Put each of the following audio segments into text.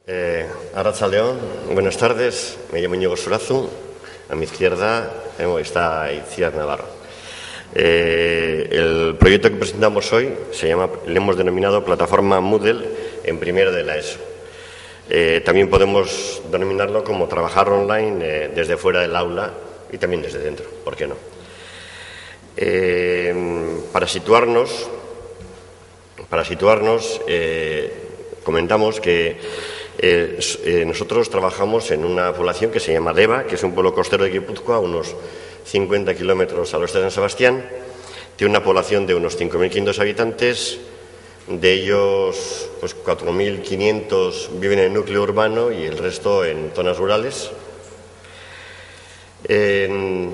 Arratsaldeon, buenas tardes, me llamo Íñigo Surazu, a mi izquierda está Itziar Navarro. El proyecto que presentamos hoy le hemos denominado Plataforma Moodle en primero de la ESO. También podemos denominarlo como trabajar online desde fuera del aula y también desde dentro, ¿por qué no? Para situarnos, comentamos que nosotros trabajamos en una población que se llama Deva, que es un pueblo costero de Guipúzcoa, unos 50 kilómetros al oeste de San Sebastián. Tiene una población de unos 5.500 habitantes, de ellos pues 4.500 viven en el núcleo urbano y el resto en zonas rurales. El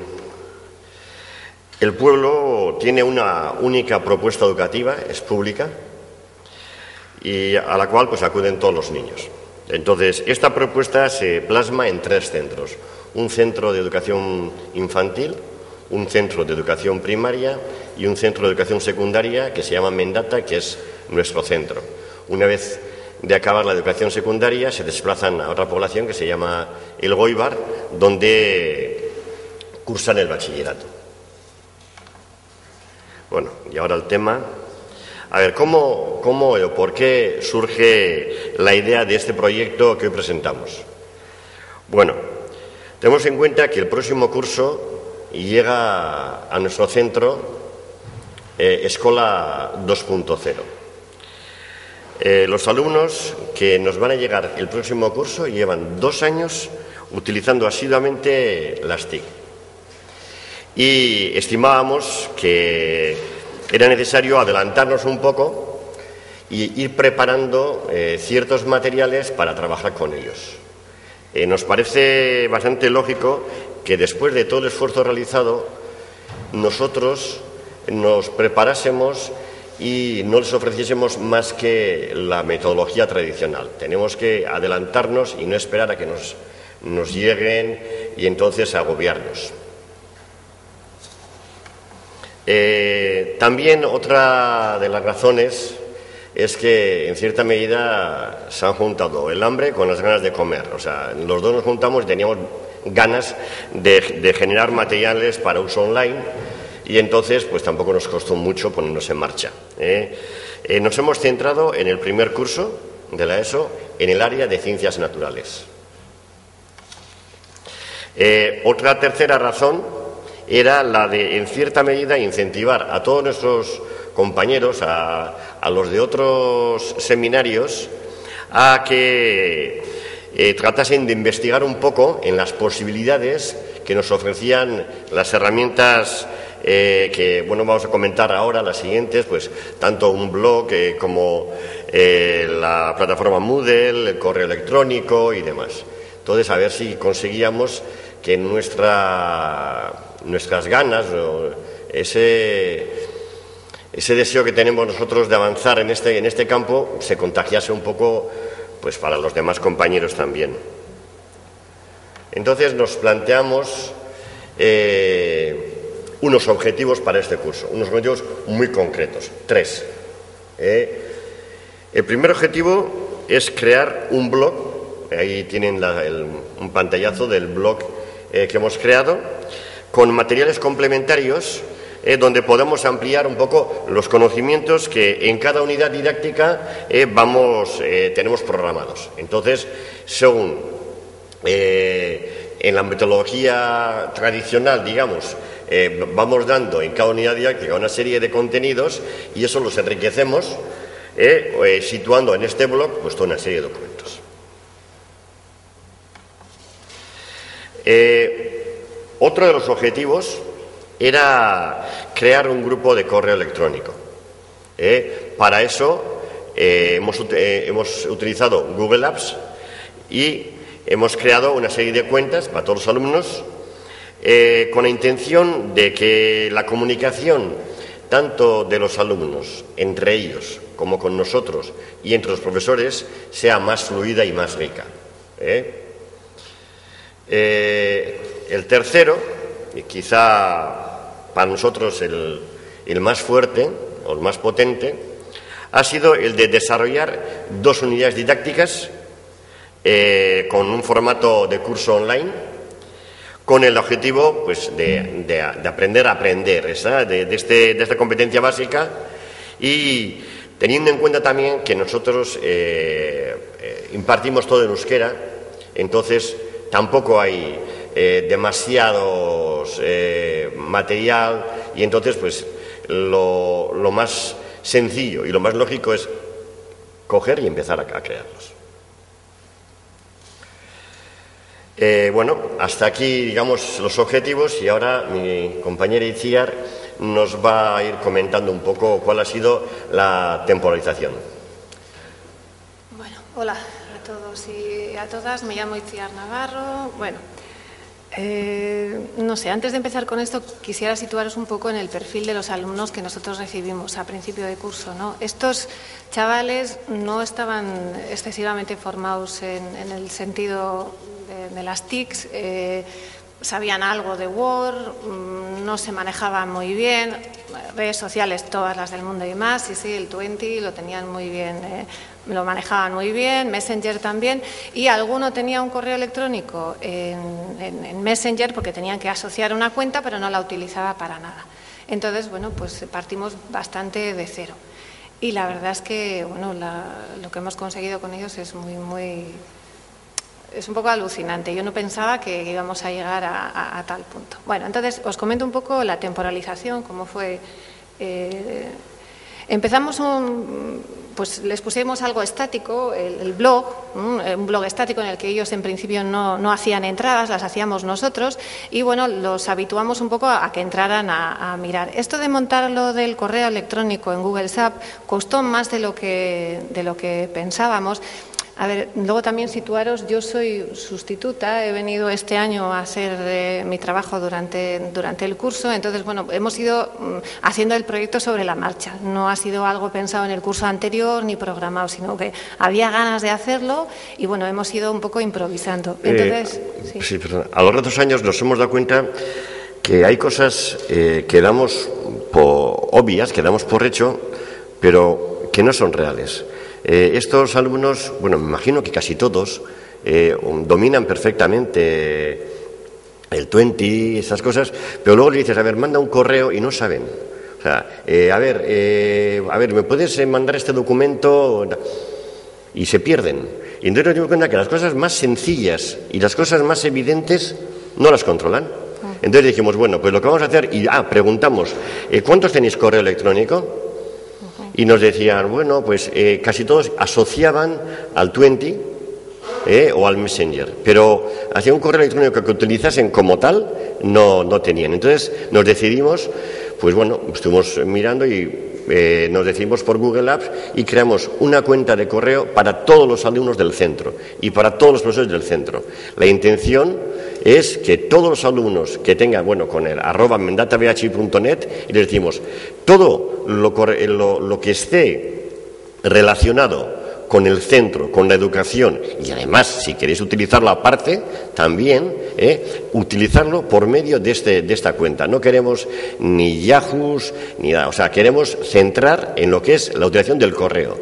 pueblo tiene una única propuesta educativa, es pública, y a la cual pues acuden todos los niños. Entonces, esta propuesta se plasma en 3 centros: un centro de educación infantil, un centro de educación primaria y un centro de educación secundaria que se llama Mendata, que es nuestro centro. Una vez de acabar la educación secundaria, se desplazan a otra población que se llama El Goibar, donde cursan el bachillerato. Bueno, y ahora el tema. A ver, ¿cómo o por qué surge la idea de este proyecto que hoy presentamos? Bueno, tenemos en cuenta que el próximo curso llega a nuestro centro Escola 2.0. Los alumnos que nos van a llegar el próximo curso llevan 2 años utilizando asiduamente las TIC. Y estimábamos que era necesario adelantarnos un poco y ir preparando ciertos materiales para trabajar con ellos. Nos parece bastante lógico que después de todo el esfuerzo realizado, nosotros nos preparásemos y no les ofreciésemos más que la metodología tradicional. Tenemos que adelantarnos y no esperar a que nos lleguen y entonces agobiarnos. También otra de las razones es que en cierta medida se han juntado el hambre con las ganas de comer. O sea, los dos nos juntamos y teníamos ganas de generar materiales para uso online y entonces pues tampoco nos costó mucho ponernos en marcha. Nos hemos centrado en el primer curso de la ESO en el área de ciencias naturales. Otra tercera razón era la de, en cierta medida, incentivar a todos nuestros compañeros, a los de otros seminarios, a que tratasen de investigar un poco en las posibilidades que nos ofrecían las herramientas que, bueno, vamos a comentar ahora, las siguientes, pues tanto un blog como la plataforma Moodle, el correo electrónico y demás. Entonces, a ver si conseguíamos que nuestras ganas, ese deseo que tenemos nosotros de avanzar en este campo se contagiase un poco pues para los demás compañeros también. Entonces nos planteamos unos objetivos para este curso, unos objetivos muy concretos, 3. El primer objetivo es crear un blog, ahí tienen un pantallazo del blog que hemos creado, con materiales complementarios donde podemos ampliar un poco los conocimientos que en cada unidad didáctica tenemos programados. Entonces, según en la metodología tradicional, digamos, vamos dando en cada unidad didáctica una serie de contenidos y eso los enriquecemos situando en este blog pues toda una serie de documentos. Otro de los objetivos era crear un grupo de correo electrónico. Para eso hemos utilizado Google Apps y hemos creado una serie de cuentas para todos los alumnos con la intención de que la comunicación tanto de los alumnos entre ellos como con nosotros y entre los profesores sea más fluida y más rica. El tercero, y quizá para nosotros el más fuerte o el más potente, ha sido el de desarrollar 2 unidades didácticas con un formato de curso online, con el objetivo pues, de aprender a aprender, de esta competencia básica, y teniendo en cuenta también que nosotros impartimos todo en euskera, entonces tampoco hay demasiados material, y entonces pues lo más sencillo y lo más lógico es coger y empezar a crearlos. Bueno, hasta aquí, digamos, los objetivos, y ahora mi compañera Itziar nos va a ir comentando un poco cuál ha sido la temporalización. Bueno, hola a todos y a todas, me llamo Itziar Navarro. Bueno, no sé, antes de empezar con esto quisiera situaros un poco en el perfil de los alumnos que nosotros recibimos a principio de curso, ¿no? Estos chavales no estaban excesivamente formados en el sentido de las TICs, sabían algo de Word, no se manejaban muy bien, redes sociales todas las del mundo y más, sí, el 20 lo tenían muy bien, lo manejaban muy bien, Messenger también, y alguno tenía un correo electrónico en Messenger porque tenían que asociar una cuenta, pero no la utilizaba para nada. Entonces, bueno, pues partimos bastante de cero. Y la verdad es que, bueno, lo que hemos conseguido con ellos es es un poco alucinante. Yo no pensaba que íbamos a llegar a tal punto. Bueno, entonces os comento un poco la temporalización, cómo fue. Empezamos pues les pusimos algo estático, el blog, un blog estático en el que ellos en principio no hacían entradas, las hacíamos nosotros, y bueno, los habituamos un poco a que entraran a mirar. Esto de montar lo del correo electrónico en Google SAP costó más de lo que pensábamos. A ver, luego también situaros, yo soy sustituta, he venido este año a hacer mi trabajo durante el curso, entonces, bueno, hemos ido haciendo el proyecto sobre la marcha. No ha sido algo pensado en el curso anterior ni programado, sino que había ganas de hacerlo y, bueno, hemos ido un poco improvisando. Entonces, sí, perdón. A lo largo de los años nos hemos dado cuenta que hay cosas que damos por obvias, que damos por hecho, pero que no son reales. Estos alumnos, bueno, me imagino que casi todos dominan perfectamente el 20, esas cosas, pero luego le dices, a ver, manda un correo y no saben. O sea, a ver, ¿me puedes mandar este documento? Y se pierden. Y entonces nos dimos cuenta que las cosas más sencillas y las cosas más evidentes no las controlan. Entonces dijimos, bueno, pues lo que vamos a hacer, y preguntamos, ¿cuántos tenéis correo electrónico? Y nos decían, bueno, pues casi todos asociaban al 20 o al Messenger, pero hacia un correo electrónico que utilizasen como tal no tenían. Entonces nos decidimos, pues bueno, estuvimos mirando y nos decidimos por Google Apps y creamos una cuenta de correo para todos los alumnos del centro y para todos los profesores del centro. La intención es que todos los alumnos que tengan, bueno, con el @mendatabhi.net, y les decimos, todo lo que esté relacionado con el centro, con la educación, y además, si queréis utilizarlo aparte, también utilizarlo por medio de esta cuenta. No queremos ni Yahoos, ni nada, o sea, queremos centrar en lo que es la utilización del correo.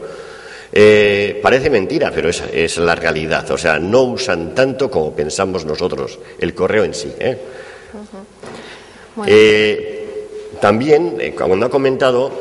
Parece mentira, pero es la realidad. O sea, no usan tanto como pensamos nosotros el correo en sí. Bueno. También, como ha comentado,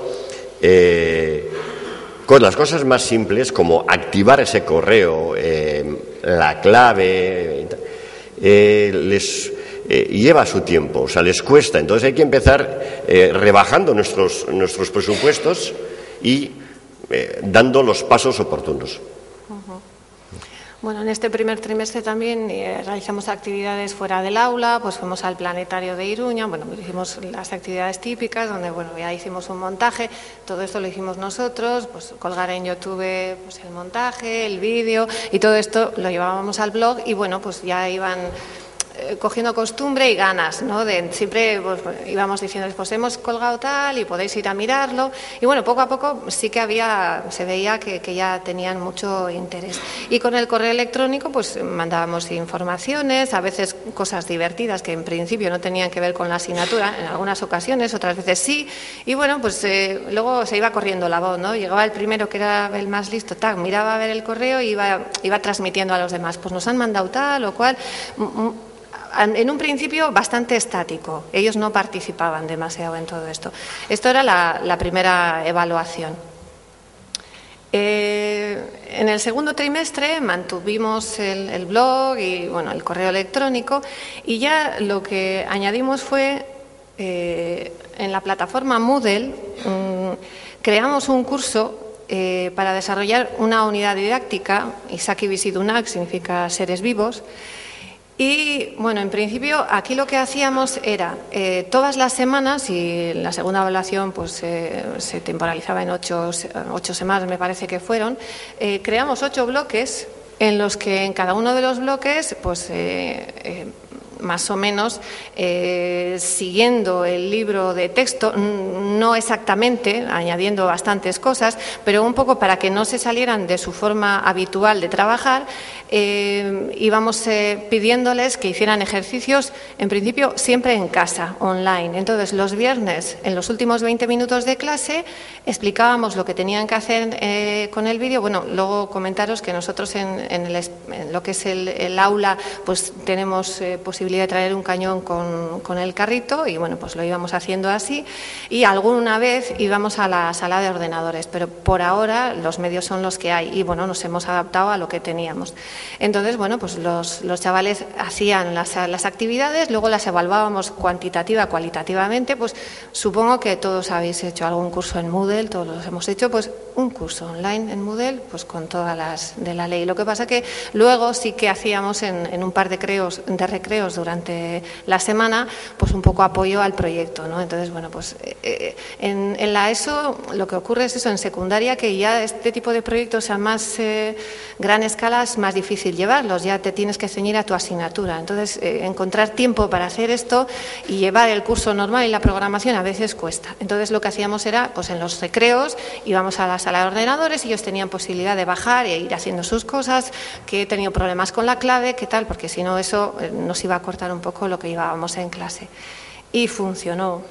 con las cosas más simples como activar ese correo, la clave, les lleva su tiempo, o sea, les cuesta. Entonces hay que empezar rebajando nuestros presupuestos y dando los pasos oportunos. Bueno, en este primer trimestre también realizamos actividades fuera del aula, pues fuimos al planetario de Iruña, bueno, hicimos las actividades típicas, donde, bueno, ya hicimos un montaje, todo esto lo hicimos nosotros, pues colgar en YouTube pues el montaje, el vídeo, y todo esto lo llevábamos al blog, y bueno, pues ya iban cogiendo costumbre y ganas, ¿no? Siempre pues, íbamos diciendo, pues hemos colgado tal y podéis ir a mirarlo. Y bueno, poco a poco sí que se veía que ya tenían mucho interés. Y con el correo electrónico pues mandábamos informaciones, a veces cosas divertidas que en principio no tenían que ver con la asignatura, en algunas ocasiones, otras veces sí. Y bueno, pues luego se iba corriendo la voz, ¿no? Llegaba el primero que era el más listo, miraba a ver el correo y iba transmitiendo a los demás, pues nos han mandado tal o cual. En un principio bastante estático, ellos no participaban demasiado en todo esto. Esto era la primera evaluación. En el segundo trimestre mantuvimos el blog y bueno, el correo electrónico, y ya lo que añadimos fue en la plataforma Moodle creamos un curso para desarrollar una unidad didáctica. Isaki Bizidunak significa seres vivos. Y bueno, en principio aquí lo que hacíamos era todas las semanas, y la segunda evaluación pues se temporalizaba en 8 semanas, me parece que fueron, creamos 8 bloques en los que en cada uno de los bloques pues más o menos siguiendo el libro de texto, no exactamente, añadiendo bastantes cosas, pero un poco para que no se salieran de su forma habitual de trabajar, íbamos pidiéndoles que hicieran ejercicios, en principio siempre en casa, online. Entonces los viernes, en los últimos 20 minutos de clase, explicábamos lo que tenían que hacer con el vídeo. Bueno, luego comentaros que nosotros en lo que es el aula pues tenemos posibilidad de traer un cañón con el carrito, y bueno, pues lo íbamos haciendo así, y alguna vez íbamos a la sala de ordenadores, pero por ahora los medios son los que hay y bueno, nos hemos adaptado a lo que teníamos. Entonces, bueno, pues los chavales hacían las actividades, luego las evaluábamos cualitativamente, pues supongo que todos habéis hecho algún curso en Moodle, todos los hemos hecho, pues un curso online en Moodle, pues con todas las de la ley. Lo que pasa que luego sí que hacíamos en un par de recreos durante la semana, pues un poco apoyo al proyecto, ¿no? Entonces, bueno, pues en la ESO lo que ocurre es eso, en secundaria, que ya este tipo de proyectos a más gran escala es más difícil llevarlos, ya te tienes que ceñir a tu asignatura. Entonces, encontrar tiempo para hacer esto y llevar el curso normal y la programación a veces cuesta. Entonces, lo que hacíamos era, pues en los recreos íbamos a la sala de ordenadores y ellos tenían posibilidad de bajar e ir haciendo sus cosas, que he tenido problemas con la clave, qué tal, porque si no eso nos iba a cortar un poco lo que llevábamos en clase. Y funcionó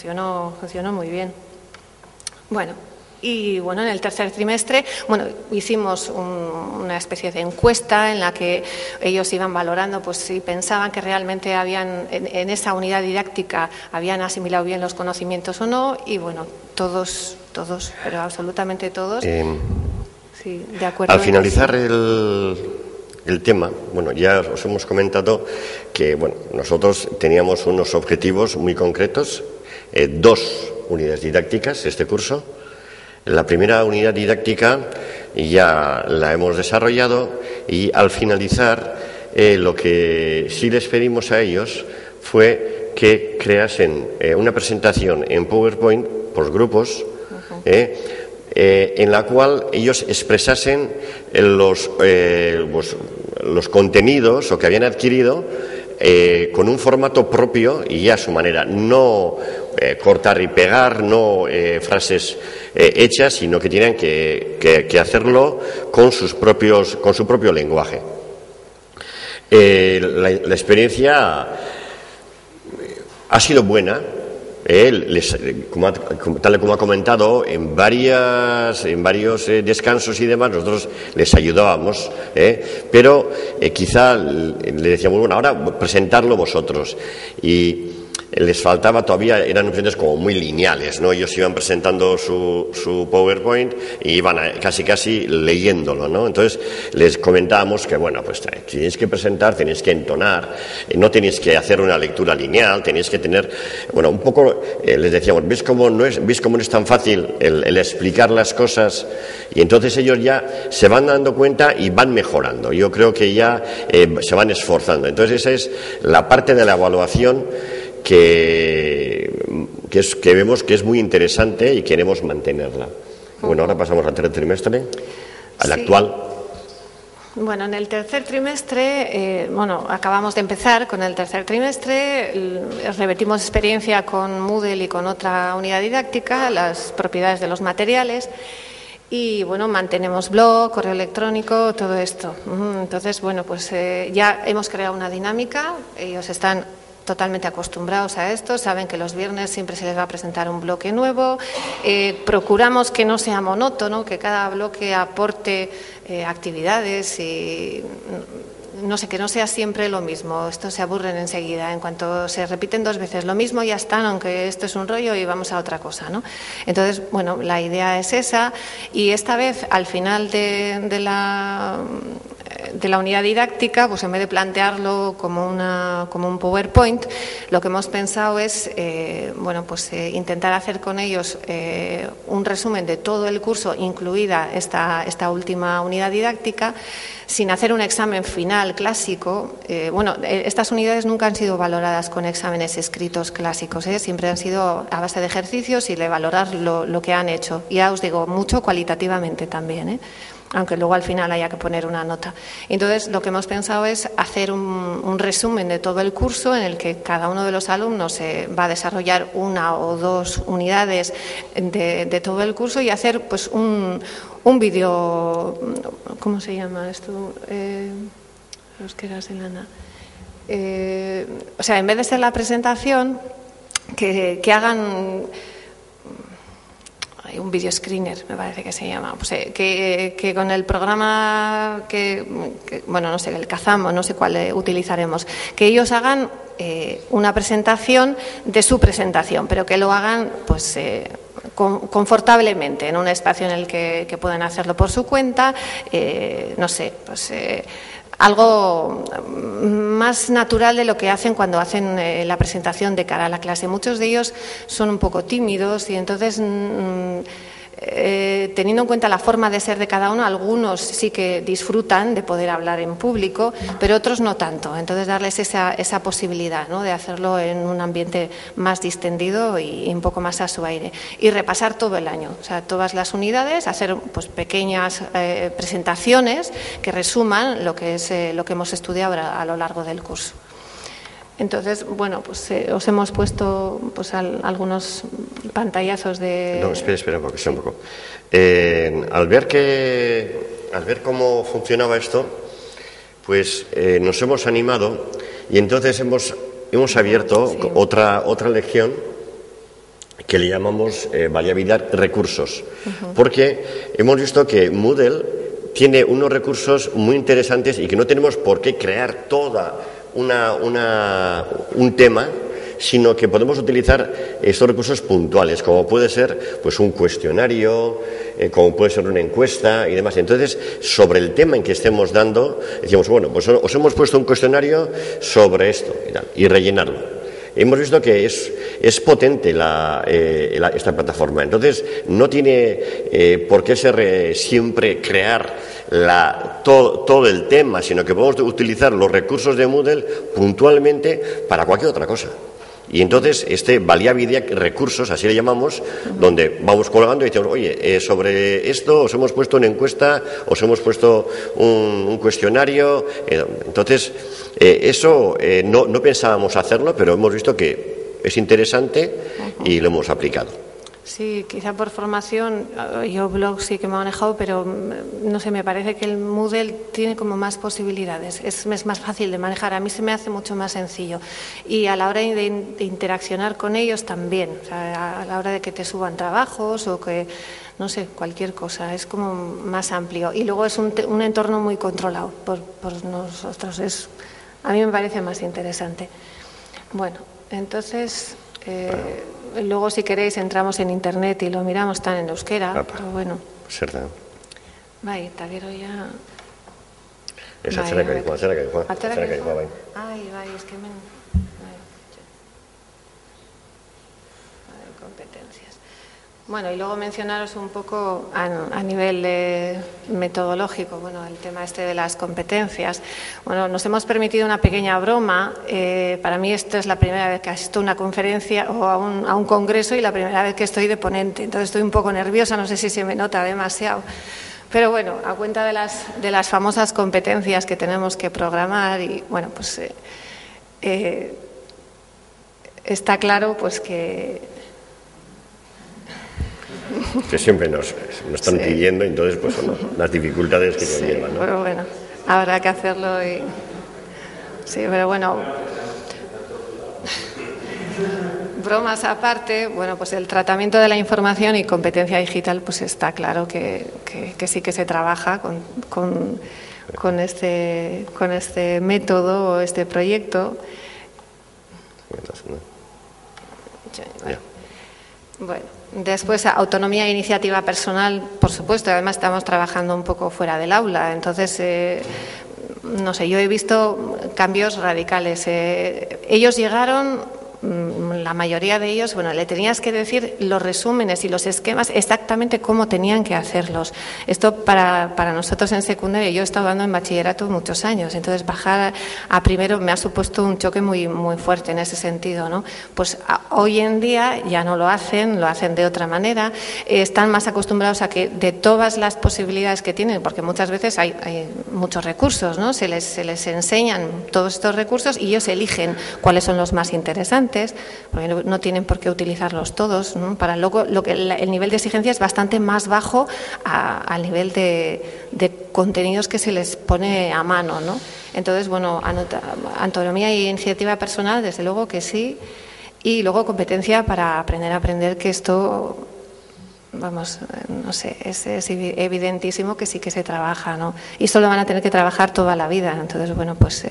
muy bien. Bueno, y bueno, en el tercer trimestre, bueno, hicimos una especie de encuesta en la que ellos iban valorando pues si pensaban que realmente habían en esa unidad didáctica habían asimilado bien los conocimientos o no, y bueno, todos, pero absolutamente todos, sí, de acuerdo. Al finalizar el tema, bueno, ya os hemos comentado que bueno, nosotros teníamos unos objetivos muy concretos, 2 unidades didácticas este curso. La primera unidad didáctica ya la hemos desarrollado, y al finalizar lo que sí les pedimos a ellos fue que creasen una presentación en PowerPoint por grupos, en la cual ellos expresasen los contenidos o que habían adquirido con un formato propio y ya a su manera, no cortar y pegar, no frases hechas, sino que tienen que hacerlo con su propio lenguaje. La experiencia ha sido buena. Tal y como ha comentado, en varios descansos y demás, nosotros les ayudábamos, pero quizá le decíamos, bueno, ahora presentarlo vosotros. Y les faltaba todavía, eran presentaciones como muy lineales, ¿no? Ellos iban presentando su PowerPoint y iban casi leyéndolo, ¿no? Entonces les comentábamos que, bueno, pues tenéis que presentar, tenéis que entonar, no tenéis que hacer una lectura lineal, tenéis que tener, bueno, un poco, les decíamos, ¿veis cómo no es tan fácil el explicar las cosas? Y entonces ellos ya se van dando cuenta y van mejorando. Yo creo que ya se van esforzando. Entonces esa es la parte de la evaluación que vemos que es muy interesante y queremos mantenerla. Bueno, ahora pasamos al tercer trimestre, al actual. Bueno, en el tercer trimestre, acabamos de empezar con el tercer trimestre, repetimos experiencia con Moodle y con otra unidad didáctica, las propiedades de los materiales, y bueno, mantenemos blog, correo electrónico, todo esto. Entonces, bueno, pues ya hemos creado una dinámica, ellos están totalmente acostumbrados a esto, saben que los viernes siempre se les va a presentar un bloque nuevo, procuramos que no sea monótono, que cada bloque aporte actividades y no sé, que no sea siempre lo mismo, estos se aburren enseguida, en cuanto se repiten 2 veces lo mismo ya están, aunque esto es un rollo y vamos a otra cosa, ¿no? Entonces, bueno, la idea es esa y esta vez al final de la unidad didáctica, pues en vez de plantearlo como un PowerPoint, lo que hemos pensado es intentar hacer con ellos un resumen de todo el curso, incluida esta última unidad didáctica, sin hacer un examen final clásico. Estas unidades nunca han sido valoradas con exámenes escritos clásicos, siempre han sido a base de ejercicios y de valorar lo que han hecho. Ya os digo, mucho cualitativamente también, aunque luego al final haya que poner una nota. Entonces, lo que hemos pensado es hacer un resumen de todo el curso en el que cada uno de los alumnos va a desarrollar 1 o 2 unidades de todo el curso y hacer pues un vídeo, ¿cómo se llama esto? En vez de ser la presentación, que hagan un video screener, me parece que se llama, pues, que con el programa no sé, el Kazam o no sé cuál utilizaremos, que ellos hagan una presentación de su presentación, pero que lo hagan pues confortablemente en un espacio en el que puedan hacerlo por su cuenta, algo más natural de lo que hacen cuando hacen la presentación de cara a la clase. Muchos de ellos son un poco tímidos y entonces, teniendo en cuenta la forma de ser de cada uno, algunos sí que disfrutan de poder hablar en público, pero otros no tanto. Entonces, darles esa posibilidad, ¿no?, de hacerlo en un ambiente más distendido y un poco más a su aire. Y repasar todo el año, o sea, todas las unidades, hacer pues pequeñas presentaciones que resuman lo que hemos estudiado a lo largo del curso. Entonces, bueno, pues os hemos puesto pues algunos pantallazos de... No, espera un poco. Al ver cómo funcionaba esto, pues nos hemos animado y entonces hemos abierto otra lección que le llamamos variabilidad recursos, porque hemos visto que Moodle tiene unos recursos muy interesantes y que no tenemos por qué crear toda un tema, sino que podemos utilizar estos recursos puntuales, como puede ser pues un cuestionario, como puede ser una encuesta y demás. Entonces, sobre el tema en que estemos dando, decimos, bueno, pues os hemos puesto un cuestionario sobre esto y rellenarlo. Hemos visto que es potente esta plataforma, entonces no tiene por qué ser siempre crear todo el tema, sino que podemos utilizar los recursos de Moodle puntualmente para cualquier otra cosa. Y entonces variabilidad recursos, así le llamamos, donde vamos colgando y decimos, oye, sobre esto os hemos puesto una encuesta, os hemos puesto un cuestionario. Entonces, eso no pensábamos hacerlo, pero hemos visto que es interesante y lo hemos aplicado. Sí, quizá por formación, yo blog sí que me he manejado, pero no sé, me parece que el Moodle tiene como más posibilidades, es más fácil de manejar, a mí se me hace mucho más sencillo y a la hora de interaccionar con ellos también, o sea, a la hora de que te suban trabajos o que, no sé, cualquier cosa, es como más amplio y luego es un entorno muy controlado por nosotros, a mí me parece más interesante. Bueno, entonces... luego, si queréis, entramos en internet y lo miramos, están en euskera, pero bueno. Cierto. Bai, eta gero ya... Atzeraka dihoa, bai. Bai, es que hemen... Competencias. Bueno, y luego mencionaros un poco a nivel metodológico, bueno, el tema de las competencias. Bueno, nos hemos permitido una pequeña broma. Para mí esto es la primera vez que asisto a una conferencia o a un congreso y la primera vez que estoy de ponente. Entonces estoy un poco nerviosa, no sé si se me nota demasiado. Pero bueno, a cuenta de las famosas competencias que tenemos que programar y bueno, pues está claro pues que siempre nos están pidiendo, entonces pues son las dificultades que nos llevan, ¿no? Pero bueno, habrá que hacerlo y sí, pero bueno, bromas aparte, bueno, pues el tratamiento de la información y competencia digital, pues está claro que sí que se trabaja con este método o este proyecto. Bueno, después autonomía e iniciativa personal, por supuesto, además estamos trabajando un poco fuera del aula, entonces no sé, yo he visto cambios radicales. Ellos llegaron, la mayoría de ellos, bueno, le tenías que decir los resúmenes y los esquemas exactamente cómo tenían que hacerlos. Esto para nosotros en secundaria, yo he estado dando en bachillerato muchos años, entonces bajar a primero me ha supuesto un choque muy, muy fuerte en ese sentido, ¿no? Pues hoy en día ya no lo hacen de otra manera, están más acostumbrados a que de todas las posibilidades que tienen, porque muchas veces hay muchos recursos, ¿no? Se les enseñan todos estos recursos y ellos eligen cuáles son los más interesantes, porque no tienen por qué utilizarlos todos, ¿no? Para luego el nivel de exigencia es bastante más bajo al nivel de contenidos que se les pone a mano, ¿no? Entonces, bueno, autonomía e iniciativa personal, desde luego que sí, y luego competencia para aprender a aprender, que esto, vamos, no sé, es evidentísimo que sí que se trabaja, ¿no? Y esto lo van a tener que trabajar toda la vida. Entonces, bueno, pues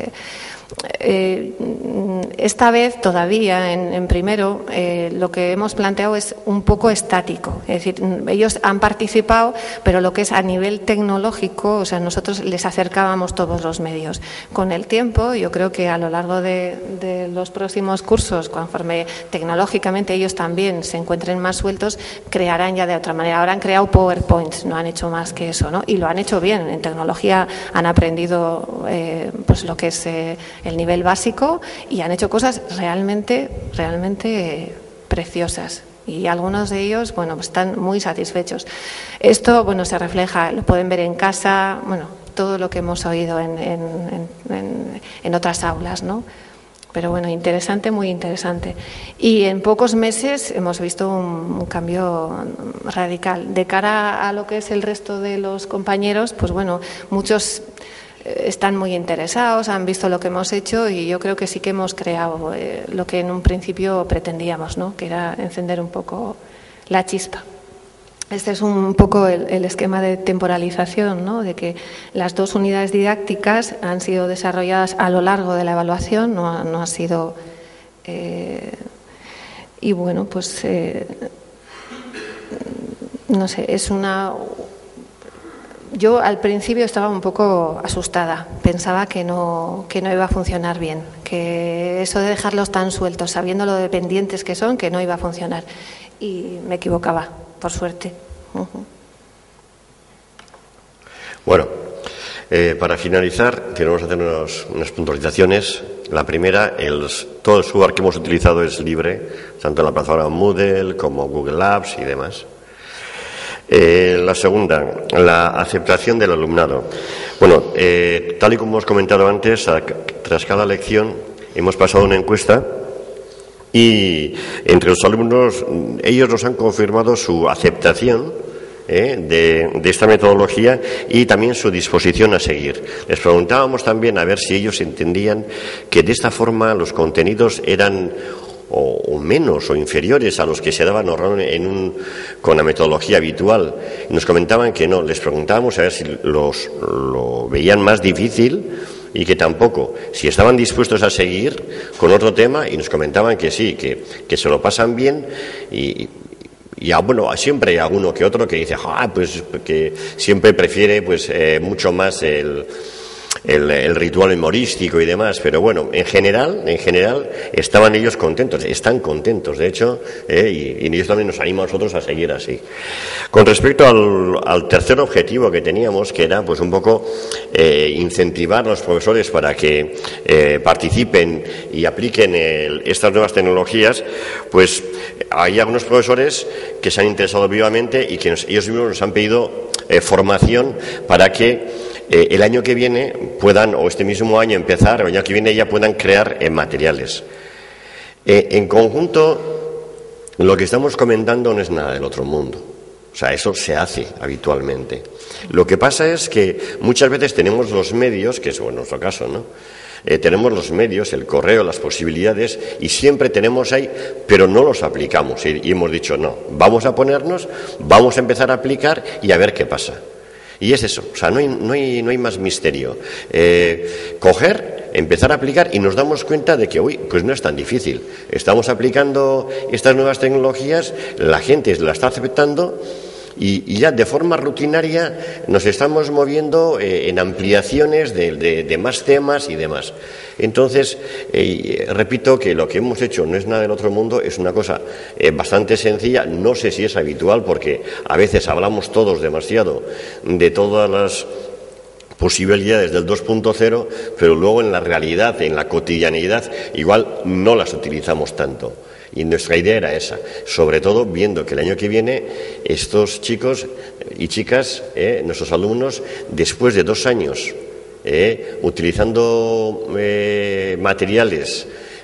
esta vez todavía en primero lo que hemos planteado es un poco estático, es decir, ellos han participado, pero lo que es a nivel tecnológico, o sea, nosotros les acercábamos todos los medios. Con el tiempo, yo creo que a lo largo de los próximos cursos, conforme tecnológicamente ellos también se encuentren más sueltos, crearán ya de otra manera. Ahora han creado PowerPoints, no han hecho más que eso, ¿no? Y lo han hecho bien. En tecnología han aprendido pues lo que es el nivel básico y han hecho cosas realmente preciosas. Y algunos de ellos, bueno, pues están muy satisfechos. Esto, bueno, se refleja, lo pueden ver en casa, bueno, todo lo que hemos oído en otras aulas, ¿no? Pero bueno, interesante, muy interesante. Y en pocos meses hemos visto un cambio radical. De cara a lo que es el resto de los compañeros, pues bueno, muchos están muy interesados, han visto lo que hemos hecho y yo creo que sí que hemos creado lo que en un principio pretendíamos, ¿no? Que era encender un poco la chispa. Este es un poco el esquema de temporalización, ¿no? De que las 2 unidades didácticas han sido desarrolladas a lo largo de la evaluación, no ha sido... y bueno, pues no sé, es una... Yo al principio estaba un poco asustada, pensaba que no iba a funcionar bien, que eso de dejarlos tan sueltos, sabiendo lo dependientes que son, que no iba a funcionar. Y me equivocaba, por suerte. Bueno, para finalizar, tenemos que hacer unas puntualizaciones. La primera, todo el software que hemos utilizado es libre, tanto en la plataforma Moodle como Google Apps y demás. La segunda, la aceptación del alumnado. Bueno, tal y como hemos comentado antes, tras cada lección hemos pasado una encuesta y entre los alumnos ellos nos han confirmado su aceptación de esta metodología y también su disposición a seguir. Les preguntábamos también a ver si ellos entendían que de esta forma los contenidos eran o menos o inferiores a los que se daban con la metodología habitual. Nos comentaban que no, les preguntábamos a ver si lo veían más difícil y que tampoco, si estaban dispuestos a seguir con otro tema, y nos comentaban que sí, que se lo pasan bien y bueno, siempre hay alguno que otro que dice pues que siempre prefiere pues mucho más el ritual humorístico y demás, pero bueno, en general estaban ellos contentos, están contentos, de hecho, y ellos también nos animan a nosotros a seguir así. Con respecto al tercer objetivo que teníamos, que era pues un poco incentivar a los profesores para que participen y apliquen estas nuevas tecnologías, pues hay algunos profesores que se han interesado vivamente y que ellos mismos nos han pedido formación para que el año que viene puedan, o este mismo año empezar, o el año que viene ya puedan crear materiales. En conjunto, lo que estamos comentando no es nada del otro mundo. O sea, eso se hace habitualmente. Lo que pasa es que muchas veces tenemos los medios, que es en nuestro caso, ¿no? Tenemos los medios, el correo, las posibilidades, y siempre tenemos ahí, pero no los aplicamos. Y hemos dicho, no, vamos a ponernos, vamos a empezar a aplicar y a ver qué pasa. Y es eso, o sea, no hay más misterio. Coger, empezar a aplicar y nos damos cuenta de que, pues no es tan difícil. Estamos aplicando estas nuevas tecnologías, la gente la está aceptando y ya de forma rutinaria nos estamos moviendo en ampliaciones de más temas y demás. Entonces, repito que lo que hemos hecho no es nada del otro mundo, es una cosa bastante sencilla. No sé si es habitual porque a veces hablamos todos demasiado de todas las posibilidades del 2.0, pero luego en la realidad, en la cotidianidad, igual no las utilizamos tanto. Y nuestra idea era esa, sobre todo viendo que el año que viene estos chicos y chicas, nuestros alumnos, después de 2 años utilizando materiales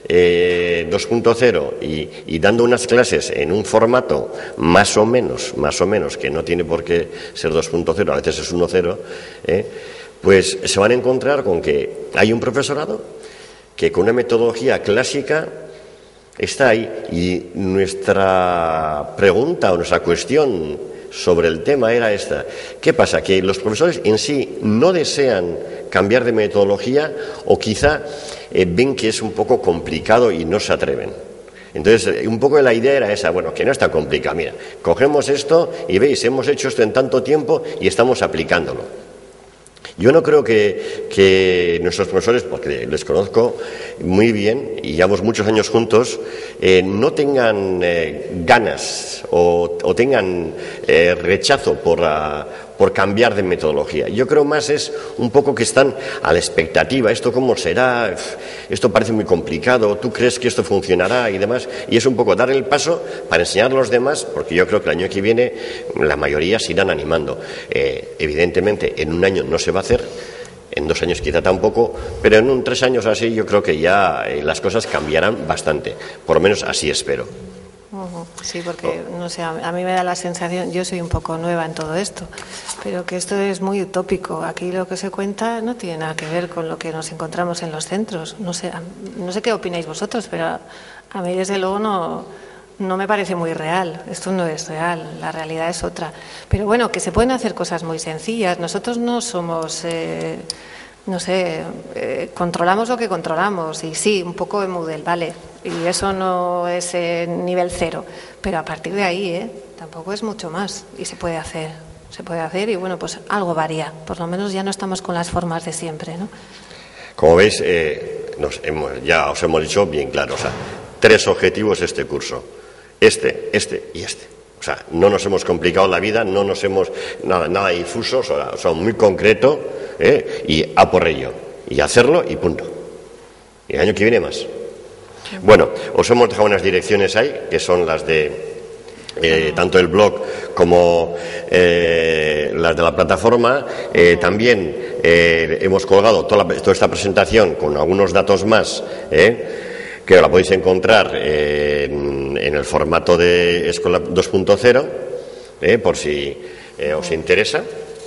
2.0 y dando unas clases en un formato más o menos, que no tiene por qué ser 2.0, a veces es 1.0, pues se van a encontrar con que hay un profesorado que con una metodología clásica está ahí. Y nuestra pregunta o nuestra cuestión sobre el tema era esta. ¿Qué pasa? Que los profesores en sí no desean cambiar de metodología o quizá ven que es un poco complicado y no se atreven. Entonces, un poco la idea era esa, bueno, que no está complicado. Mira, cogemos esto y veis, hemos hecho esto en tanto tiempo y estamos aplicándolo. Yo no creo que nuestros profesores, porque les conozco muy bien y llevamos muchos años juntos, no tengan ganas o tengan rechazo por cambiar de metodología. Yo creo más es un poco que están a la expectativa. ¿Esto cómo será? Esto parece muy complicado. ¿Tú crees que esto funcionará? Y demás. Y es un poco dar el paso para enseñar a los demás, porque yo creo que el año que viene la mayoría se irán animando. Evidentemente, en un año no se va a hacer, en 2 años quizá tampoco, pero en 3 años así yo creo que ya las cosas cambiarán bastante. Por lo menos así espero. Sí, porque, no sé, a mí me da la sensación, yo soy un poco nueva en todo esto, pero que esto es muy utópico. Aquí lo que se cuenta no tiene nada que ver con lo que nos encontramos en los centros. No sé qué opináis vosotros, pero a mí desde luego no me parece muy real. Esto no es real, la realidad es otra. Pero bueno, que se pueden hacer cosas muy sencillas. Nosotros no somos... controlamos lo que controlamos y sí, un poco de Moodle, vale, y eso no es nivel 0, pero a partir de ahí, tampoco es mucho más y se puede hacer y bueno, pues algo varía, por lo menos ya no estamos con las formas de siempre, ¿no? Como veis, ya os hemos dicho bien claro, o sea, 3 objetivos este curso, este y este. O sea, no nos hemos complicado la vida, no nos hemos nada difusos, o sea, muy concreto, y a por ello, y hacerlo y punto. Y el año que viene más. Bueno, os hemos dejado unas direcciones ahí, que son las de tanto el blog como las de la plataforma. También hemos colgado toda esta presentación con algunos datos más, que la podéis encontrar en el formato de Escola 2.0, por si os interesa.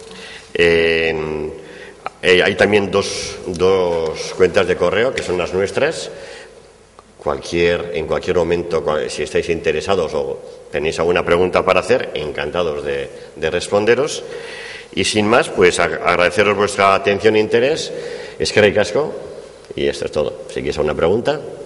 Hay también dos cuentas de correo que son las nuestras. En cualquier momento, si estáis interesados o tenéis alguna pregunta para hacer, encantados de responderos. Y sin más, pues agradeceros vuestra atención e interés. Eskerrik asko. Y esto es todo. Si quieres alguna pregunta.